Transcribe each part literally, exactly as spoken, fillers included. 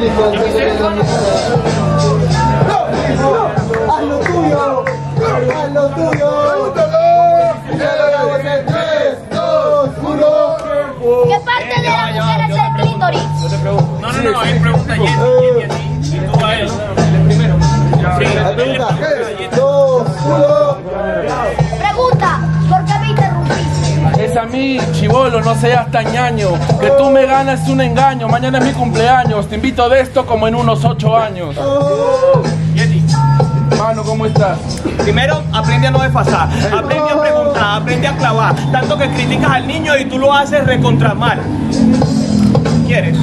hijo del dueño de la mierda. ¡Haz lo tuyo! ¡Haz lo tuyo! ¡Ya lo hagamos en tres, dos, uno! ¿Qué parte de la mujer es el clítoris? No, no, no, él pregunta a Jenny, Jenny a ti, y tú a él. El primero. Sí, La pregunta, tres, dos, uno. Pregunta, ¿por qué me interrumpiste? Es a mí, chibolo, no seas tan ñaño. Que tú me ganas es un engaño. Mañana es mi cumpleaños. Te invito de esto como en unos ocho años. Jenny. Mano, ¿cómo estás? Primero, aprende a no desfasar, aprende a preguntar, aprende a clavar. Tanto que criticas al niño y tú lo haces recontra mal. ¿Quieres?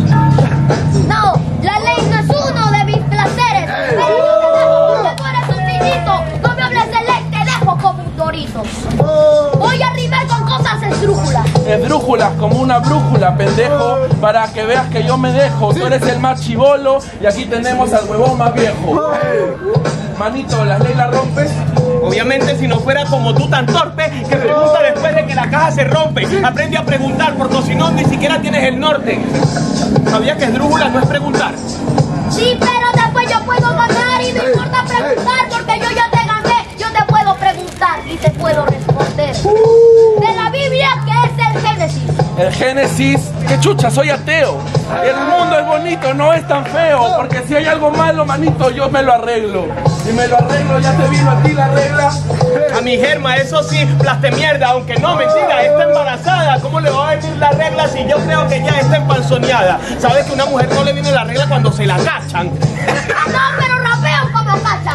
No, la ley no es uno de mis placeres. Pero yo te dejo que tú eres un niñito. No me hables de ley, te dejo como un dorito. Voy a rimar con cosas esdrújulas. Esdrújulas como una brújula, pendejo. Para que veas que yo me dejo. Tú eres el más chibolo y aquí tenemos al huevón más viejo. Manito, ¿las leyes las rompes? Obviamente, si no fuera como tú tan torpe que pregunta después de que la caja se rompe. Aprende a preguntar porque si no ni siquiera tienes el norte. ¿Sabías que esdrújula no es preguntar? Sí, pero después yo puedo ganar y no importa preguntar porque yo ya te gané. Yo te puedo preguntar y te puedo responder. De la Biblia, que es el Génesis. El Génesis, qué chucha, soy ateo. El mundo es bonito, no es tan feo. Porque si hay algo malo, manito, yo me lo arreglo. Y me lo arreglo, ya te vino a ti la regla. A mi germa, eso sí, plaste mierda, aunque no, mentira, está embarazada. ¿Cómo le va a venir la regla si yo creo que ya está empanzoneada? ¿Sabes que a una mujer no le viene la regla cuando se la cachan? Ah, no, pero rapeo como cacha.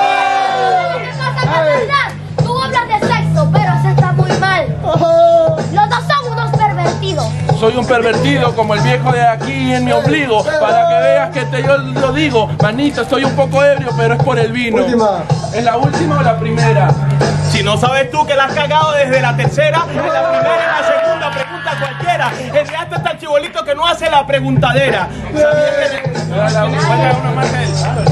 ¿Qué pasa con verdad? Tú hablas de sexo, pero eso está muy mal. Los dos son unos pervertidos. Soy un pervertido como el viejo de aquí en mi ombligo. Para que veas que te, yo lo digo. Manito, estoy un poco ebrio, pero es por el vino. Última. ¿Es la última o la primera? Si no sabes tú que la has cagado desde la tercera, en la primera y en la segunda, pregunta cualquiera. El reato es tan chibolito que no hace la preguntadera. ¿Sabías que le... La última, una más de él.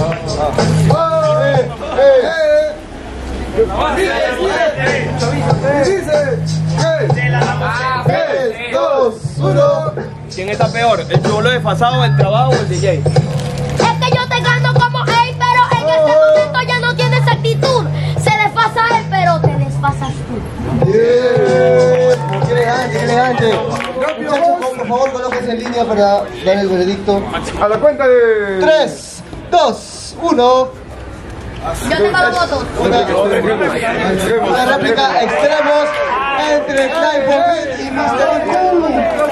tres, dos, uno. ¿Quién está peor? ¿El chibolo desfasado, el trabajo o el D J? Es que yo te gano como él, pero en este momento ya no tienes actitud. Se desfasa él, pero te desfasas tú. Bien. Qué elegante, qué elegante. Muchachos, por favor, colóquense en línea para dar el veredicto. A la cuenta de... tres, dos, uno. Yo te pago votos. Una, una réplica extremos entre Clive y mister Cool.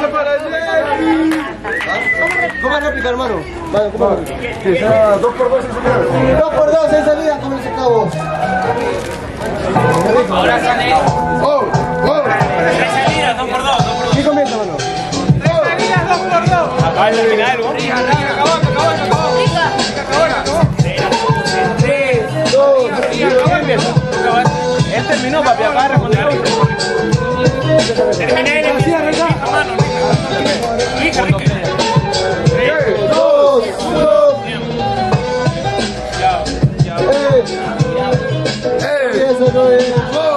¿Cómo es réplica, hermano? Vale, ¿cómo es réplica? Dos por dos en salida. Dos por dos en salida, como los cabos. Ahora sale. ¡Oh! ¡Oh! Tres salidas, dos por dos, dos por dos. ¿Quién comienza, hermano? Tres salidas, dos por dos. Acaba de terminar el gol. Acabó, acabó, acabó. Tres, dos, uno. Él terminó, papi, acaba de responder. Terminé en el cierre, mano. Rica, rica. tres, dos, uno. Eso no es.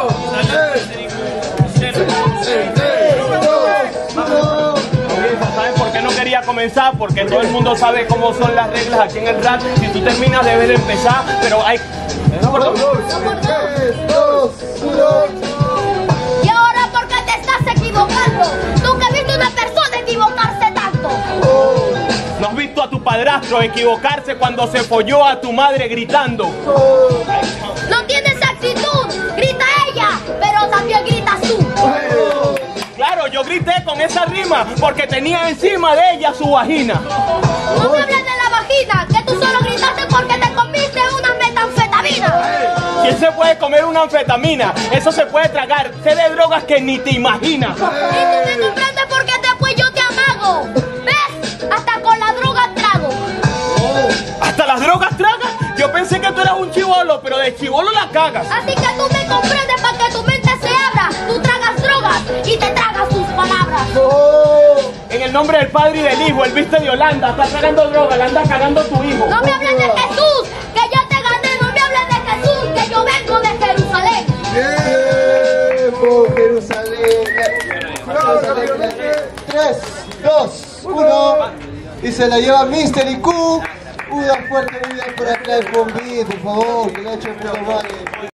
¿Sabes por qué no quería comenzar? Porque todo el mundo sabe cómo son las reglas aquí en el rap. Si tú terminas debes de empezar, pero hay... tres, dos, uno. Y ahora, ¿por qué te estás equivocando? Tú que viste una persona equivocarse tanto. ¿No has visto a tu padrastro equivocarse cuando se folló a tu madre gritando? No tienes actitud. Grita ella, pero también gritas tú. Claro, yo grité con esa rima porque tenía encima de ella su vagina. No me hables de la vagina, que tú solo gritaste porque te comiste una metanfetamina. ¿Quién se puede comer una anfetamina? Eso se puede tragar. Sé de drogas que ni te imaginas. Y tú me comprendes porque después yo te amago. ¿Ves? Hasta con la droga trago. ¿Hasta las drogas tragas? Yo pensé que tú eras un chibolo, pero de chibolo la cagas. Así que tú me comprendes para que tu mente se abra. Tú tragas drogas y te tragas tus palabras. En el nombre del Padre y del Hijo, el viste de Holanda, está tragando droga, le anda cagando tu hijo. No me hables de Jesús, que yo te gané. No me hables de Jesús, que yo vengo de Jerusalén. Tiempo, Jerusalén. Jerusalén. tres, dos, uno. y se la lleva Mister I Q. Una fuerte vida por atrás con B, por favor, que le ha hecho puta madre.